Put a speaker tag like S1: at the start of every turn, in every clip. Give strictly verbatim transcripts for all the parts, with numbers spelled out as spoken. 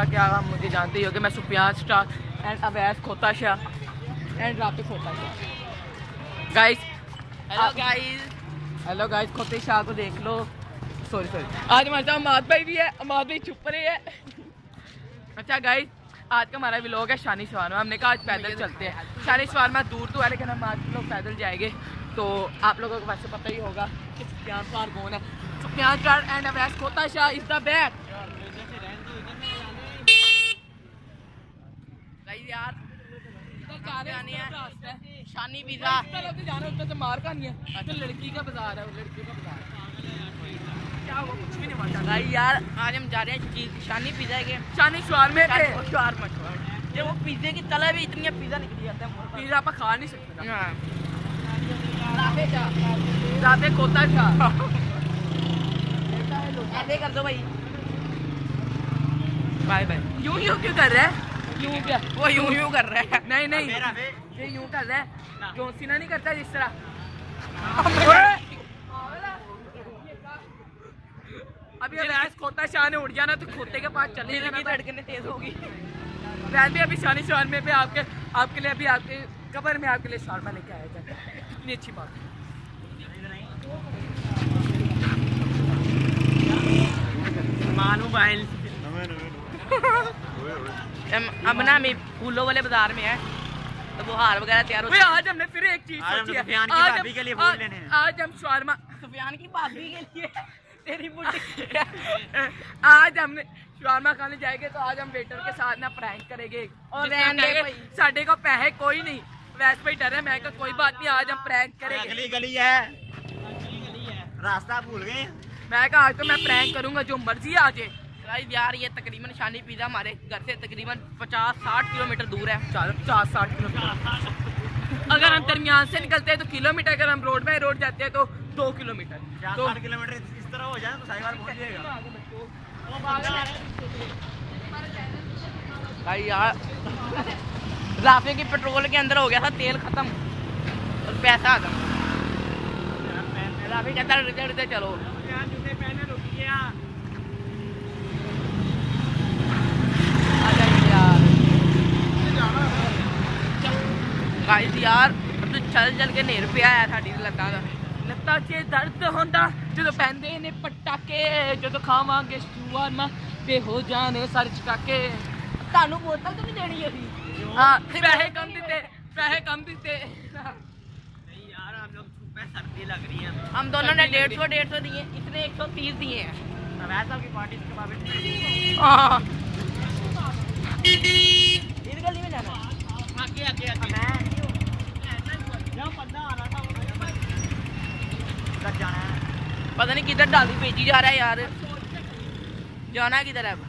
S1: जैसा कि आप मुझे जानते ही हो कि मैं सुफियान स्टार एंड अवैस खोता शाह एंड राफी खोता Shah. Guys hello guys hello guys खोते शाह को देख लो। सॉरी सॉरी आज हमारे साथ अमाद भाई भी है। अमाद भाई छुप रहे हैं। अच्छा गाइस आज का हमारा व्लॉग है शानी शवारमा। हमने कहा आज पैदल चलते हैं। शानी शवारमा दूर तो है लेकिन हम आज लोग पैदल जाएंगे। तो आप लोगों को वैसे पता ही होगा कि सुफियान स्टार कौन है। सुफियान स्टार एंड अवैस खोता शाह इज द बैक। यार शानी पिज़्ज़ा जाना उधर से मार का नहीं है। तो लड़की का बाजार है, लड़की का बाजार क्या हुआ कुछ भी नहीं पता भाई। यार आज हम जा रहे हैं शानी पिज़्ज़ा के शानी शवारमे पे शवारमा। ये वो पिज़्ज़े की तला भी इतनी है पिज़्ज़ा निकली जाता है। पिज़्ज़ा आप खा नहीं सकते ना। राफे खोता शाह ऐसे कर दो भाई। Bye bye. यूं यूं क्यों कर रहा है? यूं क्या वो यूं यूं कर रहा है? नहीं नहीं ये यूं कर रहा है। जो सीना नहीं करता जिस तरह। अभी अवैस खोता शाह ने उड़ जाना तो खोते के पास चले जाना। धड़कने तेज होगी। वैसे भी अभी शानी शवारमे पे आपके आपके लिए अभी आपके कबर में आपके लिए शवारमा लेके आया जाता है। कितनी अच्छी बात है। मोबाइल अब ना मैं फूलों वाले बाजार में है तो वो हार वगैरह तैयार होते हैं। आज हमने फिर एक चीज सोची है। सुफियान की भाभी के लिए फूल लेने हैं। आज हम शवारमा सुफियान की भाभी के लिए तेरी बुड्ढी आज हमने शवारमा खाने जाएंगे तो आज हम वेटर के साथ ना प्रैंक करेंगे। और साढ़े को पैसे कोई नहीं वैसे भाई डर है। मैं कहा कोई बात नहीं आज हम प्रैंक करेंगे। अगली गली है रास्ता भूल गए। मैं कहा आज तो मैं प्रैंक करूंगा जो मर्जी आ जाए। यार ये तकरीबन शानी पिज़्ज़ा हमारे घर से तकरीबन पचास साठ किलोमीटर दूर है। पचास साठ किलोमीटर अगर हम दरमियान से निकलते हैं तो किलोमीटर, अगर हम रोड बाय रोड जाते हैं तो दो किलोमीटर दो किलोमीटर इस तरह हो जाए तो साहिवाल पहुंच जाएगा भाई। यार राफे की पेट्रोल के अंदर हो गया था तेल खत्म और पैसा खत्म। राफे कहता है चलो गाइस यार अब तो चल चल के नेर पे आया साडी लत्तां दा लत्तां च दर्द होंदा जो पैंदे ने पटाके जो खावांगे शवारमा ते हो जाने सर चकाके। तानू बोतल तो नहीं देनी अभी। हां पैसे कम दिते पैसे कम दिते नहीं यार हम लोग छुपे सर्दी लग रही है। हम दोनों ने डेढ़ सौ डेढ़ सौ दिए इसने एक सौ तीस दिए हैं। वैसा की पार्टी इसके बाद हां इस गली में जाना आगे आगे आगे मैं जाना है। पता नहीं किधर डाली भेजी जा रहा है यार। जाना किधर है?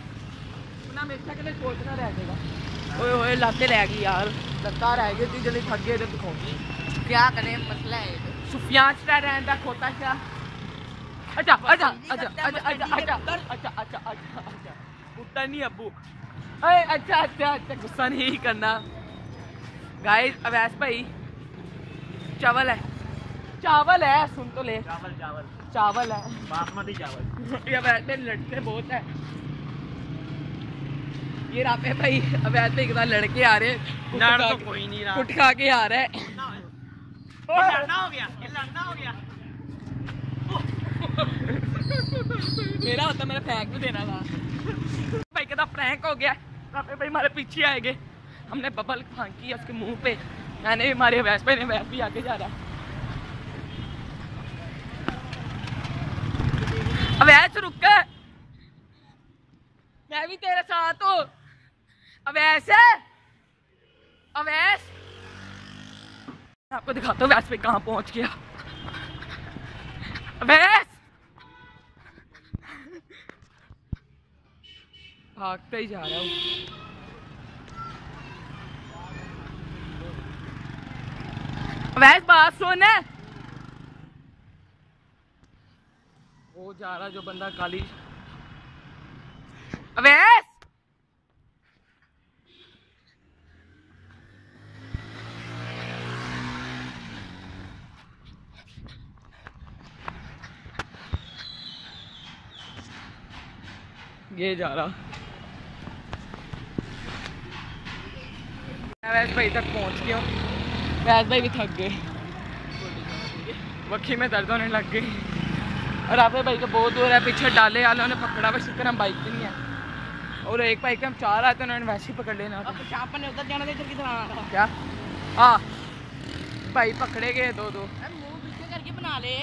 S1: सोचना रह जाएगा। ओए ओए लाते रह गई यार लत्ता रह गई जल्दी थक गए तो दिखाओ क्या करें मसला है। सुफियान स्टार रहता खोता शाह। अच्छा अच्छा अच्छा अच्छा अच्छा अच्छा अच्छा अच्छा अच्छा अच्छा उठा नहीं अबू। अच्छा अच्छा अच्छा गुस्सा नहीं करना। गाइस अवैस भाई चावल है चावल है सुन तो ले चावल चावल चावल है बासमती चावल। ये वैसे लड़के बहुत है। ये राफे भाई अवैस भाई के साथ लड़के आ रहे हैं तो कोई नहीं रहा कुट खा के आ रहा है। लड़ना हो गया ये लड़ना हो गया मेरा होता मैंने फेंक भी देना था। भाई कहता प्रैंक हो गया। राफे भाई हमारे पीछे आएंगे। हमने बबल फांकी है उसके मुंह पे। मैंने भी हमारे अवैस भाई ने वैस भी आगे जा रहा है। अवैस रुक मैं भी तेरे साथ हूँ। अवैस अवैस आपको दिखाता हूँ अवैस भाई कहाँ पहुँच गया। अवैस भागता ही जा रहा हूँ। अवैस बात सुन वो जा रहा जो बंदा काली। अवैस ये जा रहा मैं वैस भाई तक पहुंच गया हूँ। वैस भाई भी थक गए, वक्खी में दर्द होने लग गई। और आप भाई का बहुत दूर है, पीछे डाले वाले उन्होंने पकड़ा, बस शुक्र हम बाइक पे नहीं है। और एक बाइक हम चाह रहे थे, उन्होंने वैसे ही पकड़ लेना।
S2: उधर जाना था, इधर किधर आना?
S1: क्या हाँ भाई पकड़े गए दो दो।
S2: मुंह पीछे करके बना ले।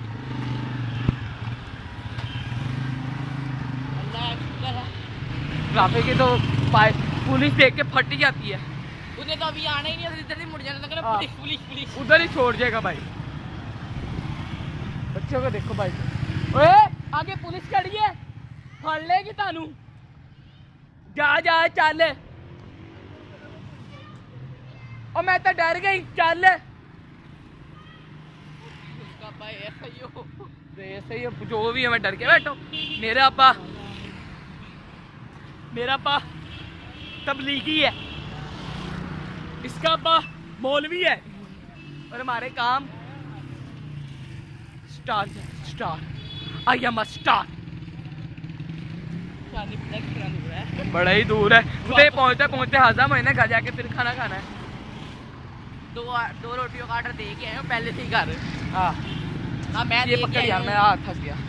S1: राफे की तो पुलिस देख के फट ही जाती है।
S2: उन्हें तो अभी आना ही नहीं, इधर ही मुड़ जाना था। पुलिस पुलिस पुलिस
S1: उधर ही छोड़ जाएगा भाई। बच्चों को देखो भाई, ओए आगे पुलिस खड़ी है, फड़ लेगी तानू। जा जा चल। और मैं तो डर गई, चल।
S2: उसका भाई ऐसा ही हो,
S1: ऐसे ही जो भी है, मैं डर के बैठो। मेरा अब्बा मेरा अब्बा तबलीगी है, इसका अब्बा मौलवी है, और हमारे काम star star I am a star.
S2: शादी पता कितना दूर है?
S1: बड़ा ही दूर है, उधर पहुंचते पहुंचते हजम है ना, घर जाके फिर खाना खाना है।
S2: दो दो रोटियों का ऑर्डर दे के आए पहले से ही घर।
S1: हाँ
S2: हाँ मैं
S1: ये पकड़ यार, मैं हाथ फंस गया।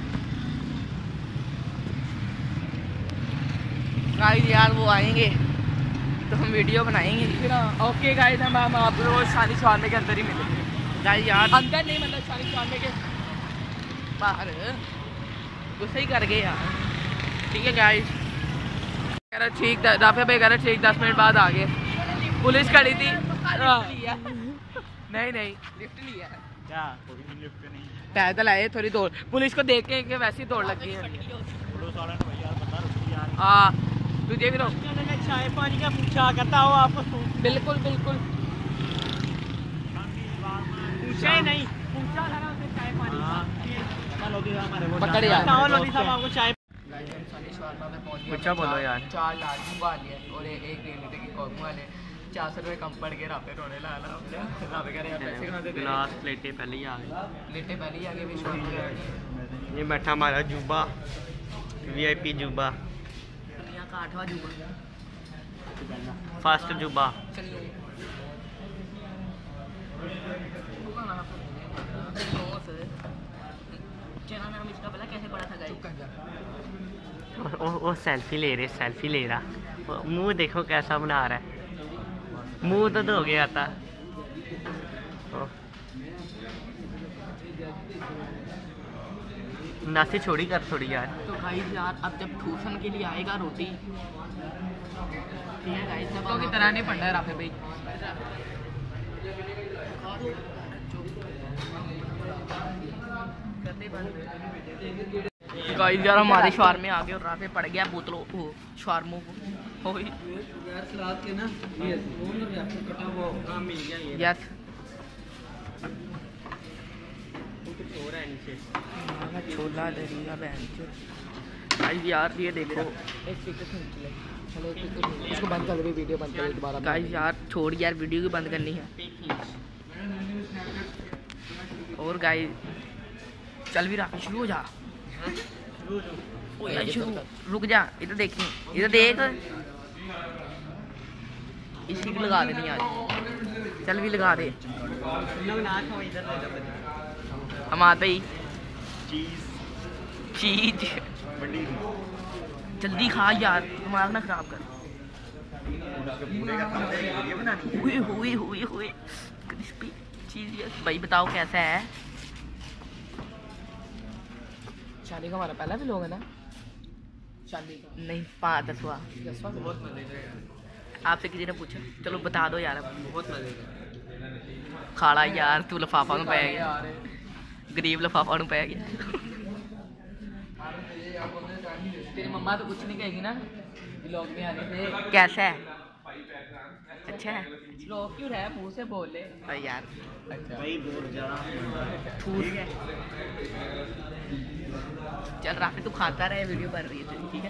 S2: गाइस यार वो आएंगे तो हम वीडियो बनाएंगे
S1: फिर। ओके गाइस, हम हम आप लोग शादी शवारने के अंदर ही मिलेंगे।
S2: गाइस यार
S1: अंदर नहीं, मतलब शादी शवारने के
S2: बाहर गुस्से ही कर गए यार। ठीक है गाइस, कह रहा ठीक, राफे भाई कह रहा ठीक, दस मिनट बाद आ गए। पुलिस खड़ी थी।
S1: नहीं नहीं
S2: लिफ्ट लिया है
S1: क्या, लिफ्ट नहीं, पैदल आए थोड़ी दौड़। पुलिस को देख के कि वैसी दौड़ लग गई है। हाँ तुझे भी
S2: चाय पानी का पूछा करता हो आप?
S1: बिल्कुल बिल्कुल
S2: पूछा ही नहीं, पूछा था ना उसने चाय पानी का।
S1: पकड़ यार
S2: आपको चाय।
S1: अच्छा बोलो यार। चार लाल मंगवा लिए और एक एक डेढ़ लीटर की कोक मंगवा लिए। चार सौ रुपये कम पड़ गए, राफे रोने लगा। राफे कह रहे पैसे कहाँ दे?
S3: गिलास प्लेटें पहले ही आ गई,
S1: प्लेटें पहले ही आ गए। विश्वास
S3: ये बैठा हमारा जुबा, वीआईपी जुबा,
S2: दुनिया का आठवां जुबा,
S3: फर्स्ट जुबा।
S2: चना नाम इसका पता कैसे पड़ा था गाइस?
S3: वो वो सेल्फी ले रहे, सेल्फी ले रहा। मुंह देखो कैसा बना रहा है, मुंह तो धो गया था। नासी छोड़ी कर थोड़ी यार।
S2: तो गाइस यार अब जब ठूसन के लिए आएगा रोटी, ठीक है गाइस, जब
S1: तो की तरह नहीं पढ़ना है राफे भाई।
S2: गाइस यार हमारे शवार में आ गए और राफे पड़ गया बोतलों को, शवारमों को। यस छोला दरिया गाइस यार ये देखो,
S1: इसको बंद कर दे, वीडियो बंद कर दोबारा।
S2: गाइस यार छोड़ यार, वीडियो की बंद करनी है। और गाइस चल भी रहा, शुरू हो जा। ओ यार शुरू, रुक जा, इधर देखिए, इधर देख, इसी को लगा देनी आज। चल भी लगा दे। हम आते ही चीज जल्दी खा यार, दिमाग ना खराब कर। हुए हुए हुए हुए क्रिस्पी चीज। भाई बताओ कैसा है?
S1: शादी का हमारा पहला भी लोग है ना, शादी का
S2: नहीं पाँच दसवा।
S1: बहुत मजे का,
S2: आपसे किसी ने पूछा? चलो बता दो यार।
S1: बहुत मजे का
S2: खाड़ा यार, तू लफाफा में पै गया, गरीब लफाफा में पै गया।
S1: तेरी मम्मा तो कुछ नहीं कहेगी ना व्लॉग में आने से?
S2: कैसा है? अच्छा है।
S1: व्लॉग क्यों है, मुंह से बोल ले।
S2: अरे यार
S1: अच्छा
S2: ठूस। चल राफी तू खाता रहे, वीडियो बन रही है तेरी, ठीक है?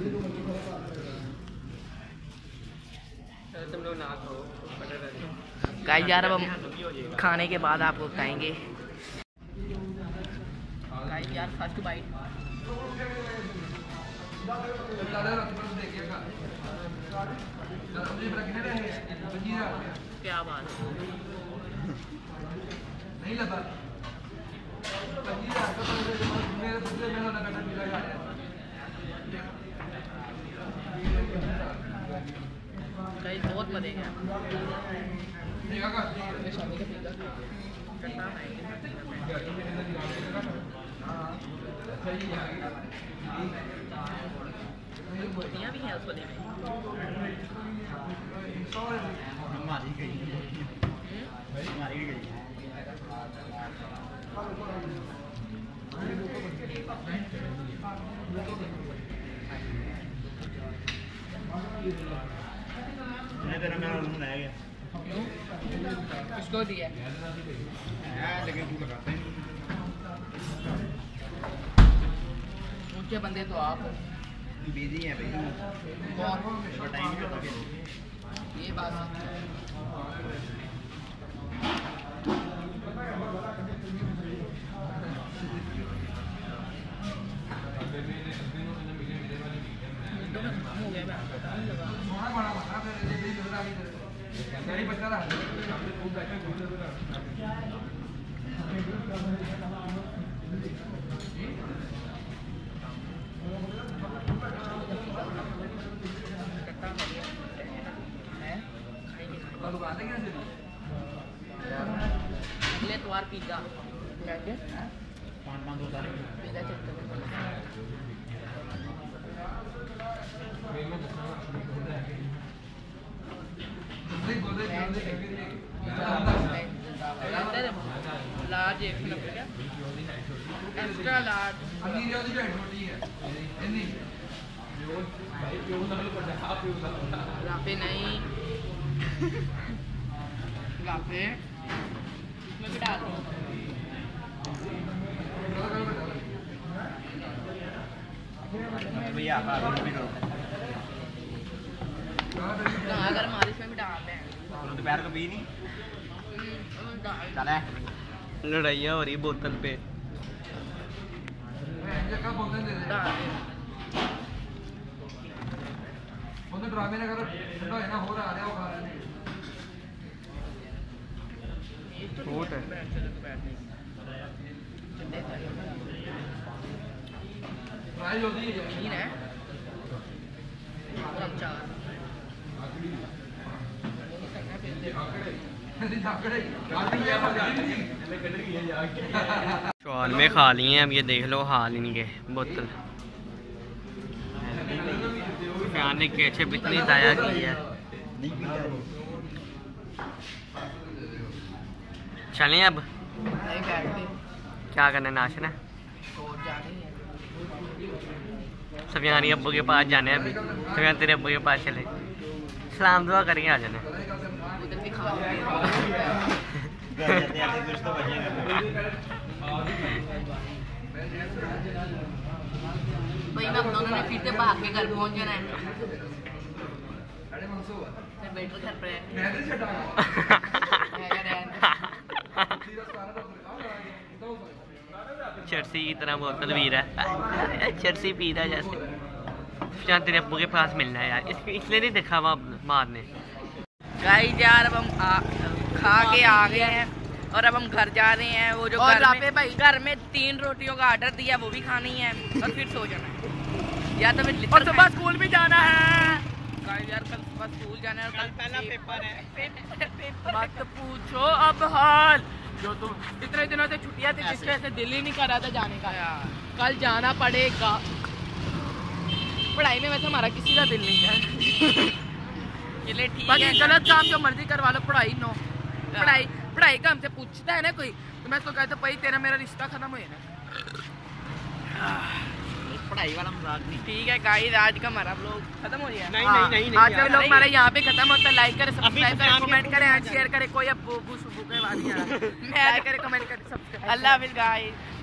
S1: तुम लोग ना खाओ।
S2: गाइस यार अब हम खाने के बाद आपको बताएंगे। गाइस यार फर्स्ट बाइट क्या बात है
S1: नहीं लगा
S2: कहीं बहुत मजे गया भी है उस वाले में
S4: हमारी गई हमारी गई तेरा मेरा बनाया गया
S2: किसको दिया
S4: लेकिन तू लगाता ही
S2: ऊंचे बंदे तो आप
S4: बिजी है भाई
S2: कौन
S4: टाइम करता
S2: ये बात अगले द्वार पिज्जा
S4: पाँच पाँच दो सारे
S2: पिज्जा चेक करो लार्ज एक एक्स्ट्रा लार्ज लाफे नहीं लाफे इसमें भी डाल दो
S4: भैया आप भी करो
S2: अगर हमारे इसमें भी डाल दें
S4: दोपहर को पी नहीं चले
S3: लड़ाइयाँ हो रही बोतल पे
S1: ड्रामे ना करो ठंडा है ना हो रहा है वो खा रहे हैं
S3: बहुत है
S1: प्राइस होती है
S2: तीन है और हम चार
S3: चौल में खा लिए हैं अब ये देख लो हाल इनके बोतल फैन ने केचप इतनी ज़ाया की है। चलें अब
S2: नहीं बैठते
S3: क्या करना नाशना
S2: छोड़ जानी है
S3: सफियानी अब्बू के पास जाने हैं अभी सफियान तेरे अब्बू के पास चले सलाम दुआ करके आ जाना
S2: उधर भी खा भाई मैं हम दोनों ने फिर से भाग के घर पहुंच जाना है मैं बेटर घर पे
S3: चर्सी की तरह बोतल पी रहा है चर्सी पी रहा है जैसे शायद तेरे अब्बू के पास मिलना है यार इसलिए इसलिए नहीं देखा वहाँ मारने
S2: गाइस यार अब हम आ, खा के आ गए हैं और अब हम घर जा रहे हैं वो जो घर में भाई घर में तीन रोटियों का ऑर्डर दिया वो भी खानी है और फिर सो जाना है या तो फिर और सुबह स्कूल भी जाना है गाइस यार कल सुबह स्कूल जाना है और कल पहला पेपर है मत पूछो अब हाल जो तुम इतने दिनों से छुट्टियां थी जिसकी वजह से दिल ही नहीं कर रहा था जाने का कल जाना पड़ेगा। पढ़ाई में वैसे हमारा किसी का दिल नहीं है चलिए ठीक है गलत काम जो मर्जी करवा लो पढ़ाई नो पढ़ाई पढ़ाई का हमसे पूछता है ना कोई तो मैं तो कहता भाई तेरा मेरा रिश्ता खत्म हो जाना
S4: पढ़ाई वाला मजाक नहीं।
S2: ठीक है गाइस आज का हमारा व्लॉग खत्म हो गया
S3: नहीं नहीं नहीं
S2: आज का व्लॉग हमारा यहाँ पे खत्म होता है। लाइक करें सब्सक्राइब करें कमेंट करें शेयर करें कोई अब बुक बुक मैं करे कमेंट करें सब्सक्राइब। अल्लाह हाफिज़ गाइस।